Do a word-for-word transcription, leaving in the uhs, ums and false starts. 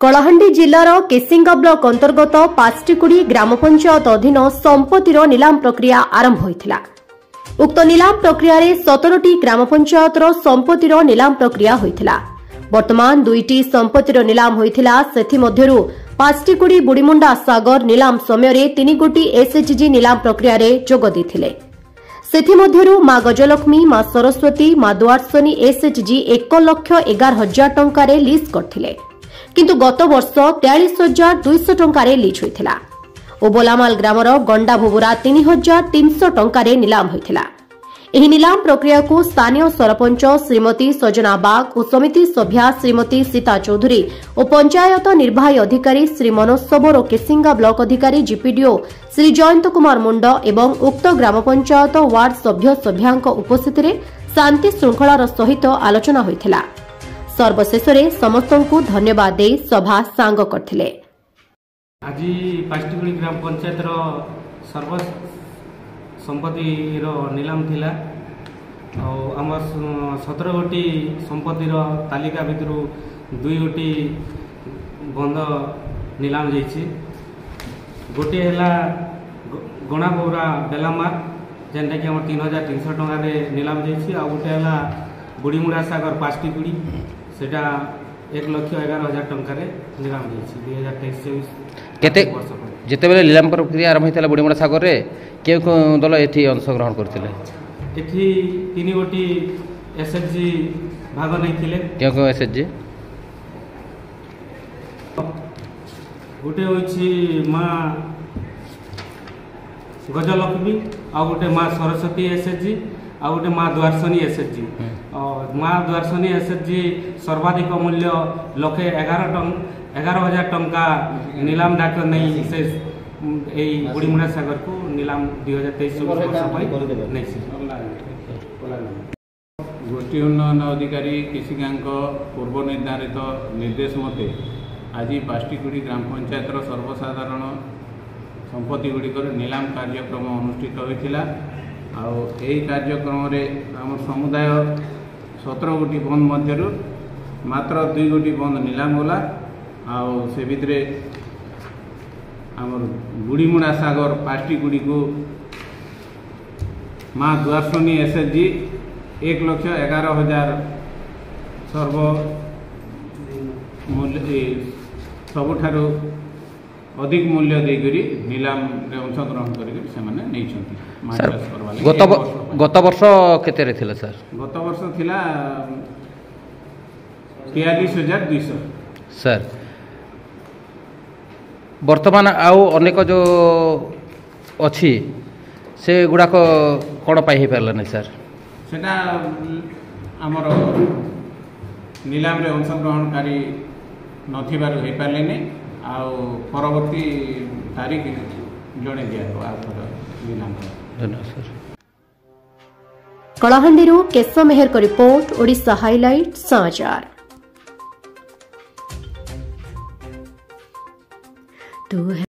Kalahandi जिलार Kesinga block अंतर्गत पास्टिकुड़ी ग्राम पंचायत अधीन संपत्तिर नीलाम प्रक्रिया आरंभ होइथिला। उक्त नीलाम प्रक्रिया रे सतरटी ग्राम पंचायतर संपत्तिर नीलाम प्रक्रिया होइथिला। वर्तमान दुईटी संपत्तिर नीलाम होइथिला। सेथि मध्यरु पास्टिकुड़ी बुड़ीमुंडा सागर नीलाम समय रे तीन गोटी एसएचजी नीलाम प्रक्रिया रे जोग देथिले। सेथि मध्यरु मां गजलक्ष्मी, मां सरस्वती, मां द्वारसनी एसएचजी एक लक्ष एगार हजार टंका लीज करथिले, किंतु गत वर्ष तेयालीस हजार दुईश टंकार लीज होइथिला। ओबलामाल ग्रामर गंडा भोबुरा तीन हजार तीन सौ टंकार नीलाम होइथिला। एही नीलाम प्रक्रिया को स्थानीय सरपंच श्रीमती सजना बाग और समिति सभ्या श्रीमती सीता चौधरी और पंचायत निर्वाही अधिकारी श्री मनोज सबोर और केसिंगा ब्लॉक अधिकारी जीपीडीओ श्री जयंत कुमार मुंड एवं उक्त ग्राम पंचायत वार्ड सभ्य सभ्यांक उपस्थित शांति श्रृंखलार सहित आलोचना होइथिला। सर्वशेष समस्तंकु धन्यवाद दे सभा सांग करथिले। आज पास्टिकुड़ी ग्राम पंचायत सर्व संपत्ति नीलाम थिला। आम सतर गोटी संपत्तिर तालिका भितर दुई गोटी बंद नीलाम जाइछि। गोटे है गणा बौरा बेलामार जेनटा कि तीन हजार तीन सौ टंका नीलाम जाइछि। आ गोटे है बुड़ीमुड़ा सागर पास्टिकुड़ी सेटा एक लक्ष एगार हजार टंकार नीलाम जाइछि। दुई हजार तेईस चौबीस केते जिते बेले नीलाम प्रक्रिया आरंभ होता बुड़ीमुड़ा सागर रे के दल एठी अंशग्रहण करथिले? एठी तीन गोटी एसएचजी भाग नैथिले। के को एसएचजी? गोटे होइछि मां गजलक्ष्मी, आ गोटे मां सरस्वती एसएचजी, आ गोटे मां द्वारसनी एसएचजी। मां द्वारसनी एसएचजी सर्वाधिक मूल्य लक्षे एगार टन एगार हजार टंका नीलाम डाक नहीं से बुड़ीमुड़ा सागर को नीलाम दुई हजार तेईस चौबीस गोष्ठी उन्नयन अधिकारी केसिंगा पूर्व निर्धारित निर्देश मते आज पास्टिकुड़ी ग्राम पंचायत सर्वसाधारण संपत्ति गुड़िकर नीलाम कार्यक्रम अनुष्ठित होता। आई कार्यक्रम आम समुदाय सतर गोटी बंद मध्य मात्र दुई गोटी बंद नीलाम गला। आउ से भितर आमर बुड़ीमुड़ा सागर पास्टिकुड़ी को मां द्वारसनी एसएचजी एक लक्ष एगार हजार सर्व मूल्य सबुठार अधिक मूल्य देकरी नीलाम रे अंशग्रहण कर गत वर्ष केते थिला सर? गत वर्ष थिला तेयालीस हजार दुईश सर। वर्तमान आउ अनेक जो अच्छी से गुड़ाक कौन पाई हो पारा नहीं सर? सेटा आमर नीलाम रे अंशग्रहणकारी नथिबार हो पारे नहीं। आउ परवर्ती तारीख जणे दिया नीलाम। धन्यवाद सर। कलाहांडी केश मेहर को रिपोर्ट, ओडिशा हाइलाइट समाचार। तू